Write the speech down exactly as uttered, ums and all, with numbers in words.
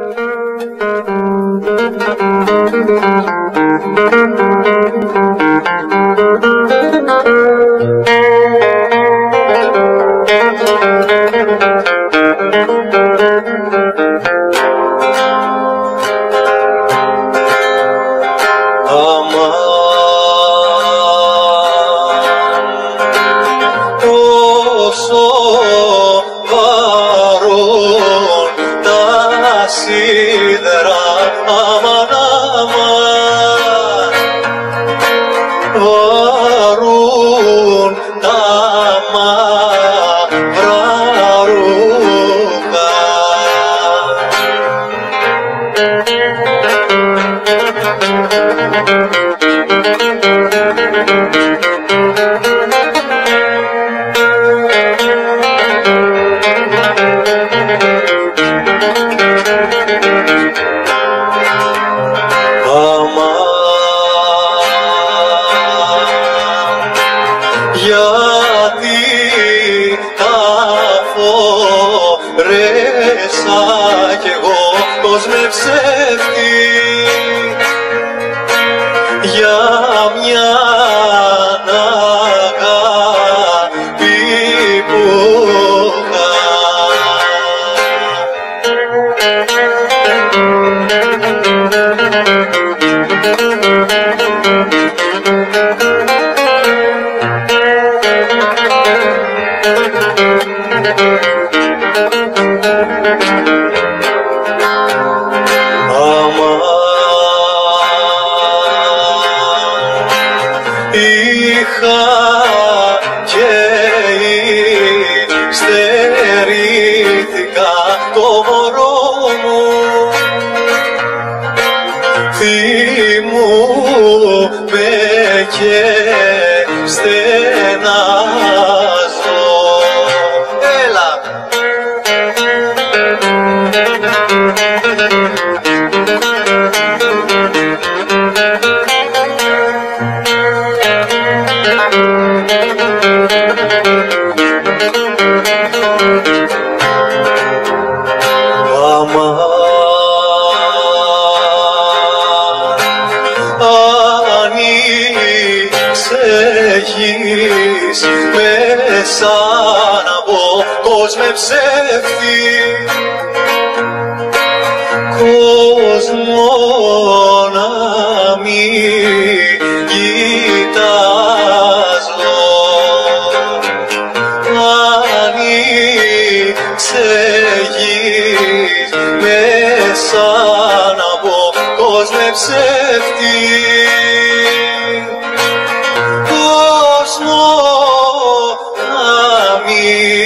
σίδερα, αμάν, αμάν, βαρούν τα μαύρα ρούχα. Γιατί τα φορέσα κι εγώ πως με ψεύτη για μια αγάπη που είχα. Είχα και στερήθηκα το μωρό μου, θυμούμαι και στενάζω. Έλα! Έχεις μέσα να πω πως με ψεύτη κόσμο να μην κοιτάζω. Ανοίξες μέσα να πω πως με ψεύτη κόσμο να μην